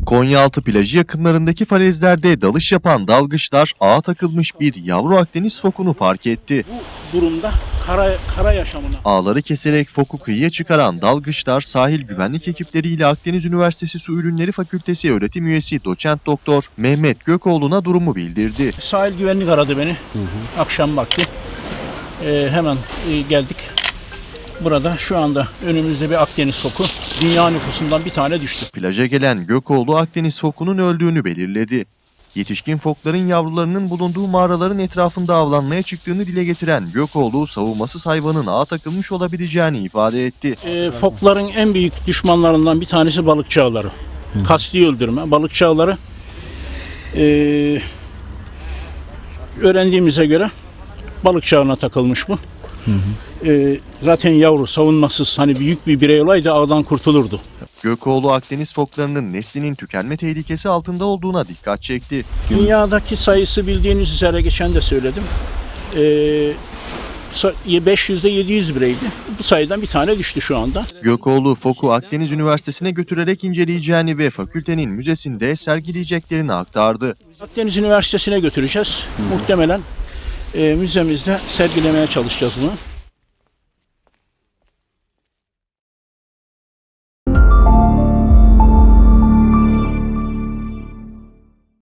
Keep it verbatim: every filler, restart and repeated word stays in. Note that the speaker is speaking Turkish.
Konyaaltı plajı yakınlarındaki falezlerde dalış yapan dalgıçlar ağa takılmış bir yavru Akdeniz fokunu fark etti. Bu durumda kara, kara yaşamına... Ağları keserek foku kıyıya çıkaran dalgıçlar sahil güvenlik ekipleriyle Akdeniz Üniversitesi Su Ürünleri Fakültesi öğretim üyesi doçent doktor Mehmet Gökoğlu'na durumu bildirdi. Sahil güvenlik aradı beni. Hı hı. Akşam vakti. Ee, hemen e, geldik. Burada şu anda önümüzde bir Akdeniz foku. Dünya nüfusundan bir tane düştü. Plaja gelen Gökoğlu Akdeniz fokunun öldüğünü belirledi. Yetişkin fokların yavrularının bulunduğu mağaraların etrafında avlanmaya çıktığını dile getiren Gökoğlu, savunmasız hayvanın ağa takılmış olabileceğini ifade etti. E, fokların en büyük düşmanlarından bir tanesi balıkçı ağları. Hı. Kasti öldürme. Balıkçı ağları e, öğrendiğimize göre balıkçı ağına takılmış bu. Hı hı. E, zaten yavru savunmasız, hani büyük bir birey olaydı ağdan kurtulurdu. Gökoğlu Akdeniz foklarının neslinin tükenme tehlikesi altında olduğuna dikkat çekti. Dünyadaki sayısı bildiğiniz üzere geçen de söyledim. E, beş yüzde yedi yüz bireydi. Bu sayıdan bir tane düştü şu anda. Gökoğlu foku Akdeniz Üniversitesi'ne götürerek inceleyeceğini ve fakültenin müzesinde sergileyeceklerini aktardı. Akdeniz Üniversitesi'ne götüreceğiz. Hı. Muhtemelen e, müzemizde sergilemeye çalışacağız bunu.